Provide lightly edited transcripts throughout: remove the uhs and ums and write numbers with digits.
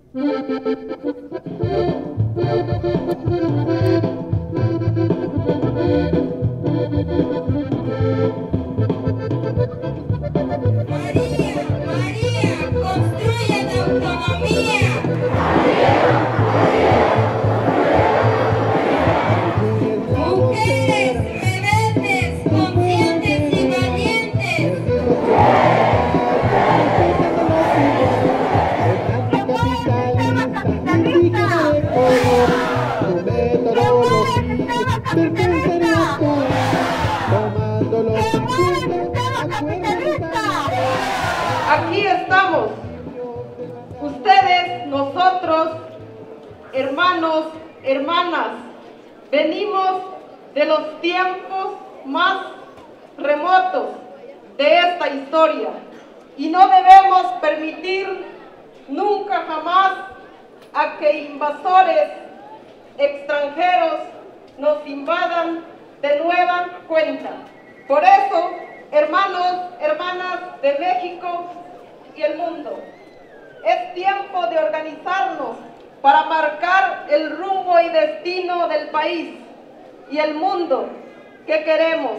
Aquí estamos, ustedes, nosotros, hermanos, hermanas, venimos de los tiempos más remotos de esta historia y no debemos permitir nunca jamás a que invasores extranjeros nos invadan de nueva cuenta. Por eso, hermanos, hermanas de México y el mundo, es tiempo de organizarnos para marcar el rumbo y destino del país y el mundo que queremos.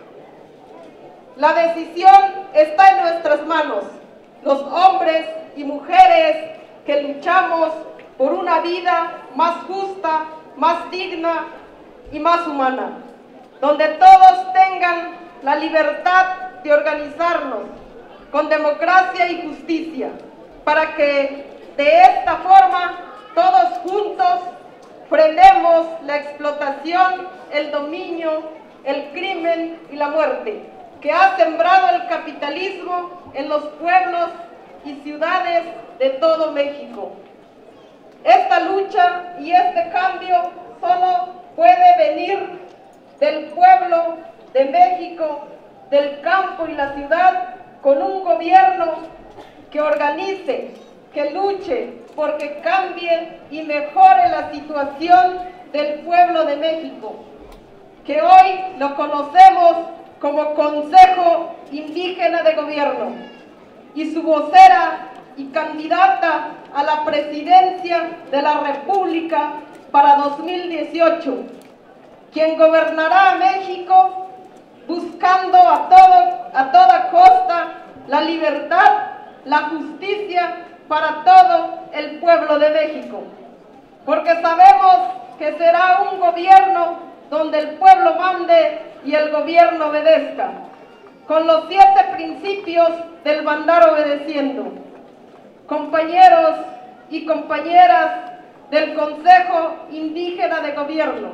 La decisión está en nuestras manos, los hombres y mujeres que luchamos por una vida más justa, más digna y más humana, donde todos tengan la libertad de organizarnos con democracia y justicia, para que de esta forma todos juntos frenemos la explotación, el dominio, el crimen y la muerte que ha sembrado el capitalismo en los pueblos y ciudades de todo México. Esta lucha y este cambio solo puede venir del pueblo de México, del campo y la ciudad, con un gobierno que organice, que luche porque cambie y mejore la situación del pueblo de México, que hoy lo conocemos como Consejo Indígena de Gobierno, y su vocera y candidata a la presidencia de la República para 2018, quien gobernará a México buscando a toda costa la libertad, la justicia para todo el pueblo de México, porque sabemos que será un gobierno donde el pueblo mande y el gobierno obedezca, con los 7 principios del mandar obedeciendo. Compañeros y compañeras del Consejo Indígena de Gobierno,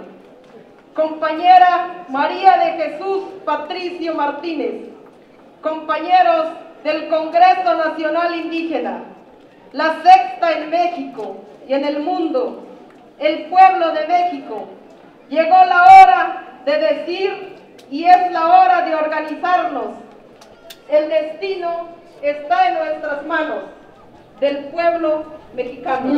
compañera María de Jesús Patricio Martínez, compañeros del Congreso Nacional Indígena, la sexta en México y en el mundo, el pueblo de México, llegó la hora de decir y es la hora de organizarnos. El destino está en nuestras manos, del pueblo mexicano.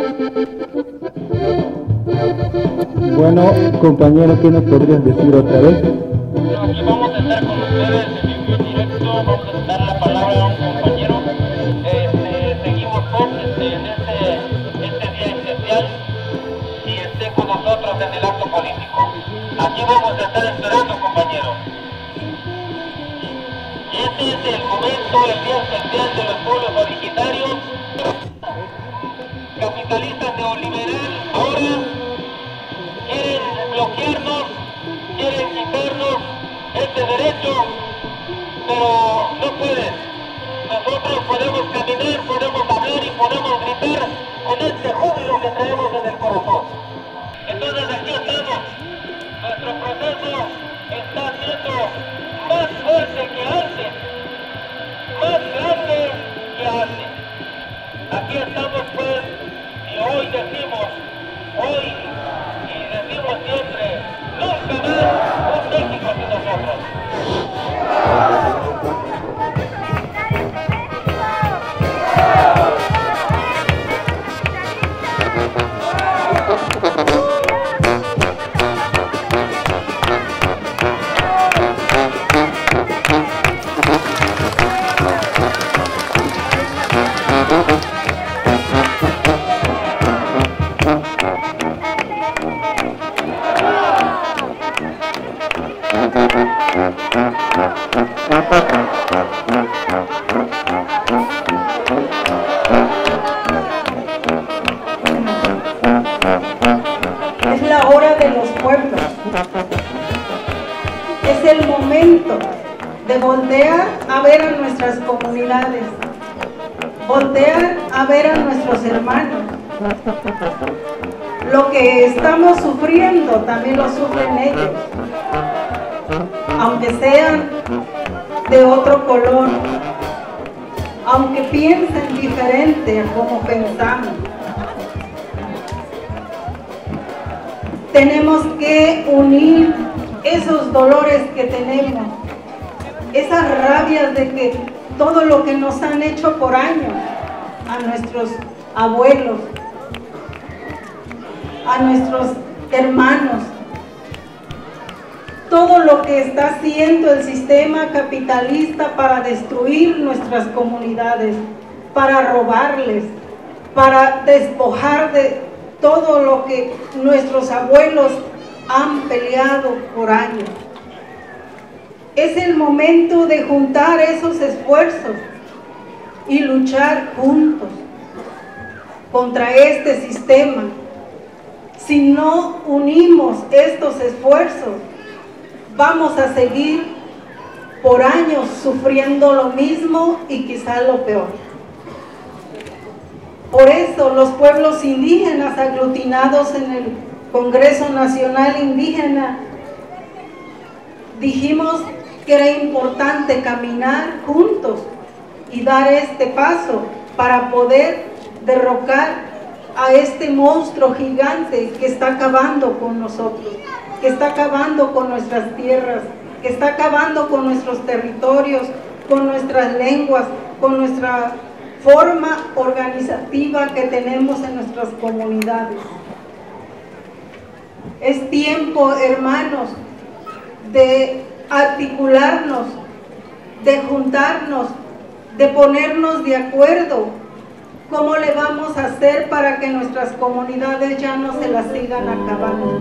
Bueno, compañero, ¿qué nos podrías decir otra vez? Aquí vamos a estar con ustedes en directo, vamos a dar la palabra a un compañero. Seguimos en este día especial y esté con nosotros en el acto político. Aquí vamos a estar esperando, compañeros. Este es el momento, el día especial de los pueblos originarios. Capitalistas neoliberal ahora quieren bloquearnos, quieren quitarnos este derecho, pero no pueden. Nosotros podemos caminar, podemos hablar y podemos gritar con este júbilo que traemos en el corazón. Entonces aquí estamos. Nuestro proceso está siendo más fuerte que antes, más grande que antes. Aquí estamos pues, y hoy decimos, hoy y decimos siempre, nunca más un México sin nosotros. Es la hora de los pueblos. Es el momento de voltear a ver a nuestras comunidades, voltear a ver a nuestros hermanos. Lo que estamos sufriendo también lo sufren ellos, aunque sean de otro color, aunque piensen diferente a como pensamos. Tenemos que unir esos dolores que tenemos, esas rabias de que todo lo que nos han hecho por años a nuestros abuelos, a nuestros hermanos, todo lo que está haciendo el sistema capitalista para destruir nuestras comunidades, para robarles, para despojar de todo lo que nuestros abuelos han peleado por años. Es el momento de juntar esos esfuerzos y luchar juntos contra este sistema. Si no unimos estos esfuerzos, vamos a seguir por años sufriendo lo mismo y quizá lo peor. Por eso los pueblos indígenas aglutinados en el Congreso Nacional Indígena dijimos que era importante caminar juntos y dar este paso para poder derrocar a este monstruo gigante que está acabando con nosotros, que está acabando con nuestras tierras, que está acabando con nuestros territorios, con nuestras lenguas, con nuestra forma organizativa que tenemos en nuestras comunidades. Es tiempo, hermanos, de articularnos, de juntarnos, de ponernos de acuerdo. ¿Cómo le vamos a hacer para que nuestras comunidades ya no se las sigan acabando?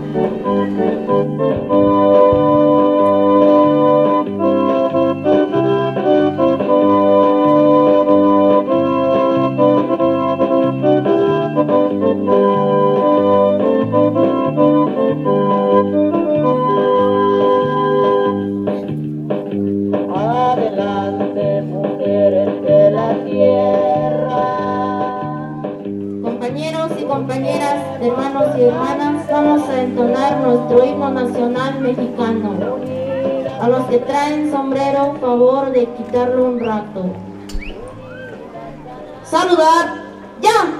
Adelante, mujeres de la tierra. Compañeros y compañeras, hermanos y hermanas, vamos a entonar nuestro himno nacional mexicano. A los que traen sombrero, favor de quitarlo un rato. Saludar, ya.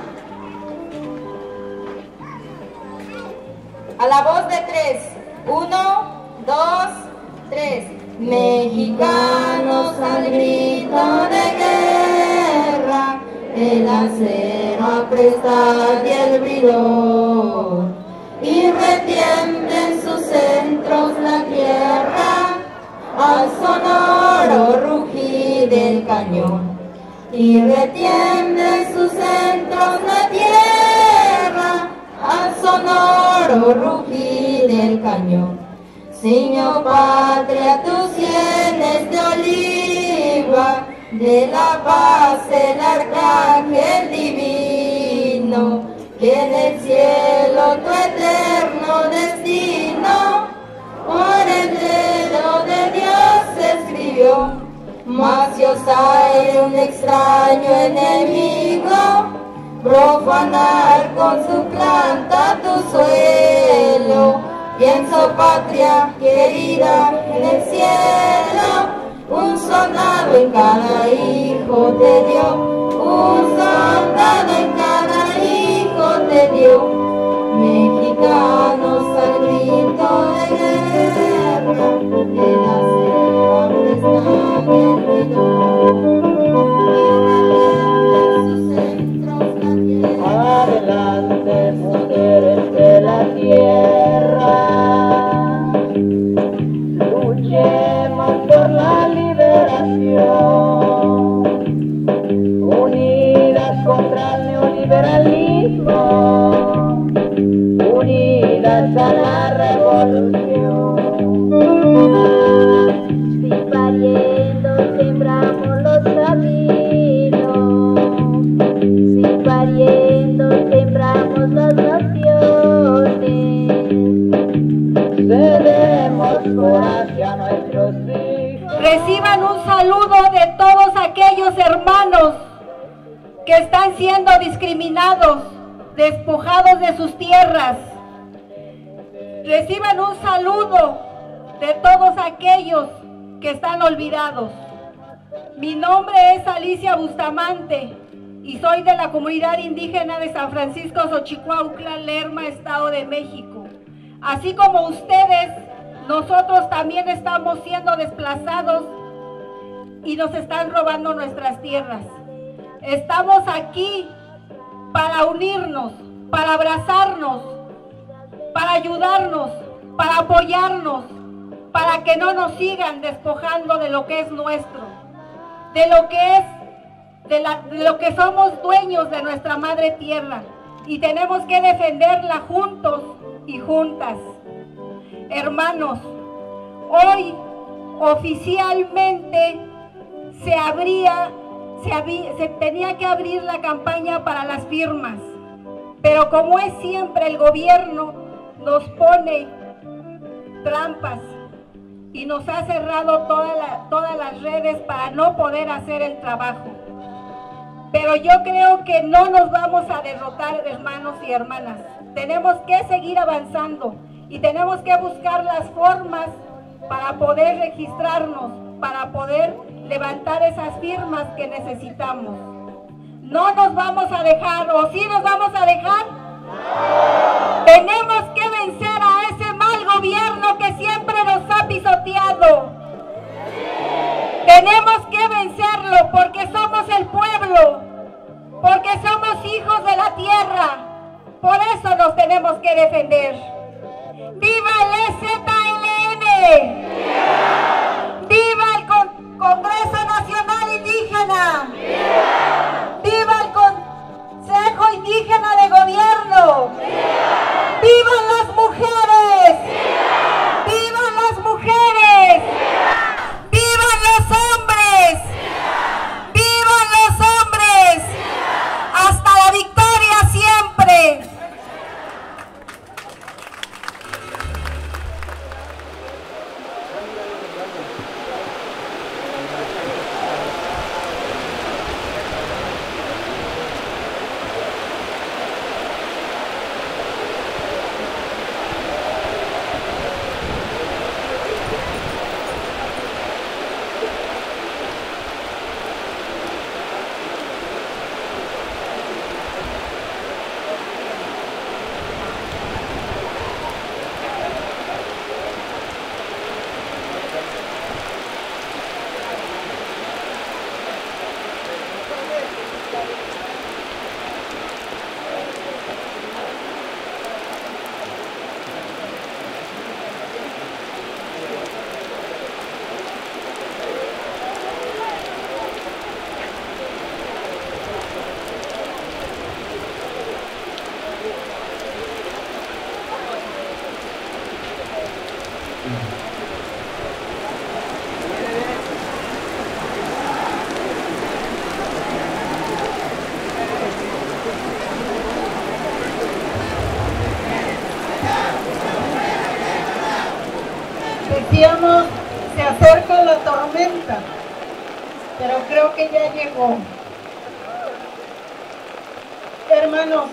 A la voz de 3. 1, 2, 3. Mexicanos al grito de guerra, el acero aprestar y el bridor, y retiembla en sus centros la tierra, al sonoro rugir del cañón. Y retiembla en sus centros la tierra, al sonoro rugir del cañón. Señor patria, tus sienes de oliva, de la paz el arcángel divino, que en el cielo tu eterno destino, por el dedo de Dios escribió. Mas si os hay un extraño enemigo, profanar con su planta tu suelo. Pienso, patria querida, en el cielo, un soldado en cada hijo te dio, un soldado en cada hijo te dio. Mexicanos al grito de guerra, el acero aprestar el bridor, y sus centros la tierra. Adelante, mujeres de la tierra. Luchemos por la liberación, unidas contra el neoliberalismo, unidas a la revolución. Si pariendo sembramos los hermanos que están siendo discriminados, despojados de sus tierras, reciban un saludo de todos aquellos que están olvidados. Mi nombre es Alicia Bustamante y soy de la comunidad indígena de San Francisco Xochicuautla, Lerma, Estado de México. Así como ustedes, nosotros también estamos siendo desplazados y nos están robando nuestras tierras. Estamos aquí para unirnos, para abrazarnos, para ayudarnos, para apoyarnos, para que no nos sigan despojando de lo que es nuestro, de lo que somos dueños de nuestra madre tierra, y tenemos que defenderla juntos y juntas. Hermanos, hoy oficialmente se tenía que abrir la campaña para las firmas, pero como es siempre, el gobierno nos pone trampas y nos ha cerrado todas las redes para no poder hacer el trabajo. Pero yo creo que no nos vamos a derrotar, hermanos y hermanas. Tenemos que seguir avanzando y tenemos que buscar las formas para poder registrarnos, para poder levantar esas firmas que necesitamos. No nos vamos a dejar, ¿o sí nos vamos a dejar? Tenemos que vencer a ese mal gobierno que siempre nos ha pisoteado. Tenemos que vencerlo porque somos el pueblo, porque somos hijos de la tierra. Por eso nos tenemos que defender. ¡Viva el EZLN! ¡Viva el Congreso Nacional Indígena! ¡Viva el Consejo Indígena de Gobierno! ¡Vivan las mujeres! ¡Vivan las mujeres! ¡Vivan los hombres! ¡Vivan los hombres! ¡Hasta la victoria siempre! Decíamos, se acerca la tormenta, pero creo que ya llegó. Hermanos,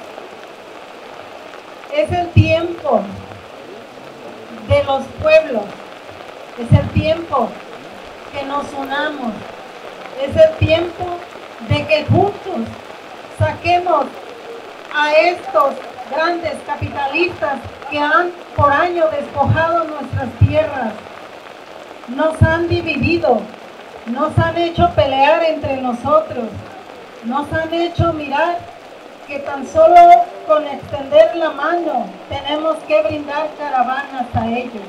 es el tiempo de los pueblos, es el tiempo que nos unamos, es el tiempo de que juntos saquemos a estos grandes capitalistas que han por año despojado nuestras tierras, nos han dividido, nos han hecho pelear entre nosotros, nos han hecho mirar que tan solo con extender la mano tenemos que brindar caravanas a ellos.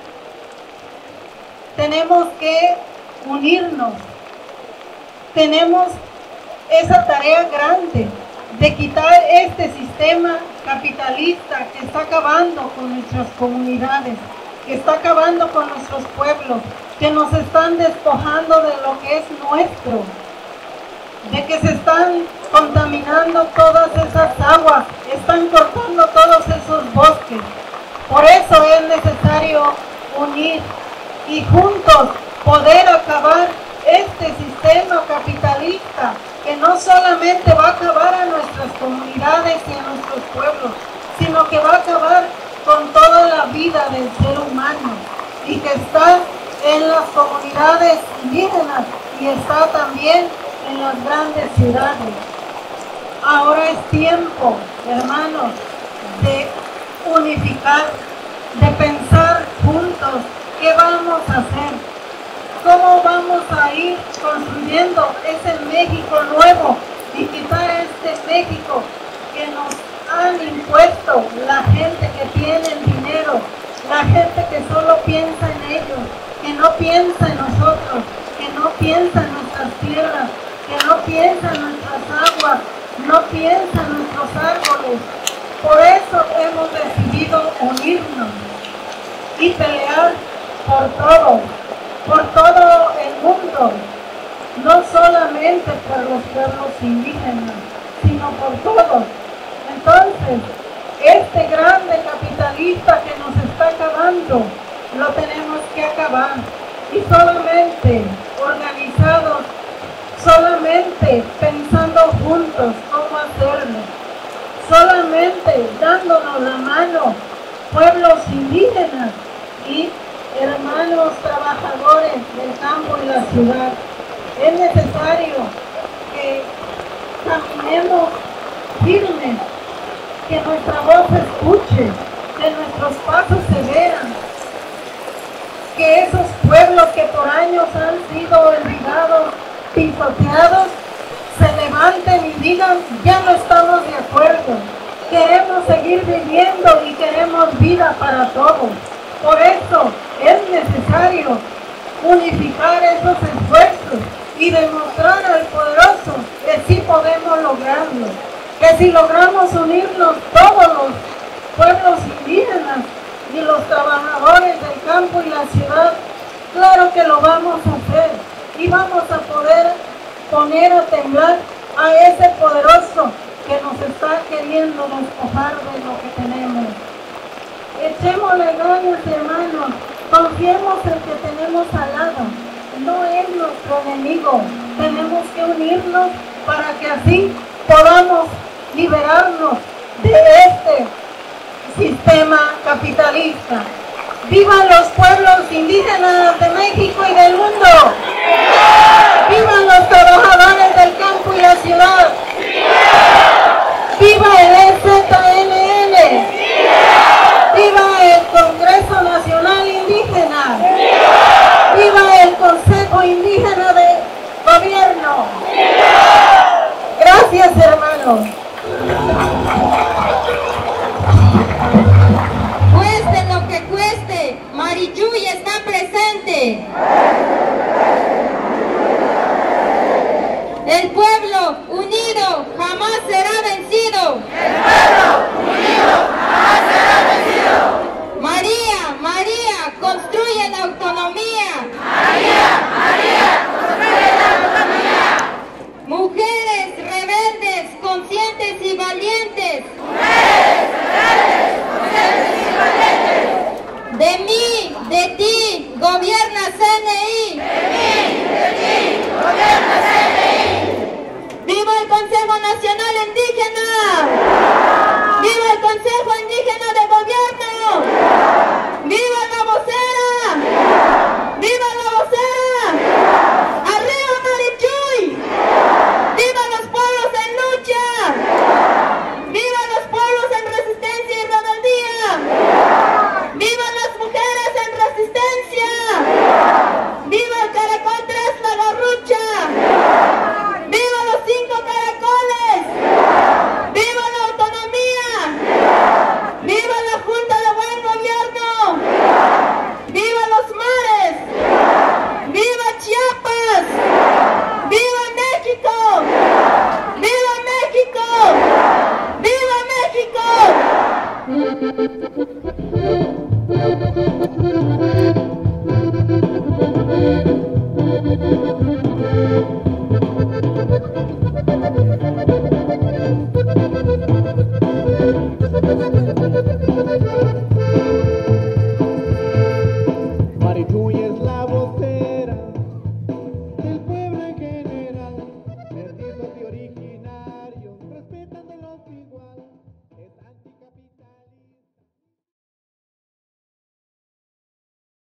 Tenemos que unirnos, tenemos esa tarea grande de quitar este sistema capitalista que está acabando con nuestras comunidades, que está acabando con nuestros pueblos, que nos están despojando de lo que es nuestro, de que se están contaminando todas esas aguas, están cortando todos esos bosques. Por eso es necesario unir y juntos poder acabar este sistema capitalista que no solamente va a acabar a nuestras comunidades y a nuestros pueblos, sino que va a acabar con toda la vida del ser humano y que está en las comunidades indígenas y está también en las grandes ciudades. Ahora es tiempo, hermanos, de unificar, de pensar juntos qué vamos a hacer, cómo vamos a ir construyendo ese México nuevo y quitar este México que nos han impuesto la gente que tiene el dinero, la gente que solo piensa en ellos, que no piensa en nosotros, que no piensa en nuestras tierras, que no piensa en nuestras aguas, no piensa en nuestros árboles. Por eso hemos decidido unirnos y pelear por todo el mundo, no solamente por los pueblos indígenas, sino por todos. Entonces, este grande capitalista que nos está acabando, lo tenemos que acabar. Y solamente organizados, solamente pensando juntos cómo hacerlo, solamente dándonos la mano, pueblos indígenas y hermanos trabajadores del campo y la ciudad, es necesario que caminemos firmes, que nuestra voz se escuche, que nuestros pasos se vean, que esos pueblos que por años han sido olvidados, pisoteados, se levanten y digan, ya no estamos de acuerdo, queremos seguir viviendo y queremos vida para todos. Por eso es necesario unificar esos esfuerzos y demostrar al poderoso que sí podemos lograrlo, que si logramos unirnos todos los pueblos indígenas y los trabajadores del campo y la ciudad, claro que lo vamos a hacer y vamos a poder poner a temblar a ese poderoso que nos está queriendo despojar de lo que tenemos. Echémosle ganas, hermanos, confiemos en que tenemos al lado, no es nuestro enemigo, tenemos que unirnos para que así podamos liberarnos de este sistema capitalista. ¡Vivan los pueblos indígenas de México y del mundo! ¡Vivan los trabajadores del campo y la ciudad! ¡Viva el EZLN! ¡Viva el Congreso Nacional Indígena! ¡Viva el Consejo Indígena de Gobierno! Gracias, hermanos. Cueste lo que cueste, Marichuy está presente. El pueblo unido jamás será vencido. El pueblo unido jamás será vencido. María, María, construye la autonomía. María, María, construye la autonomía. Mujeres rebeldes, conscientes y valientes. Mujeres rebeldes, conscientes y valientes. De mí, de ti, gobierna CNI.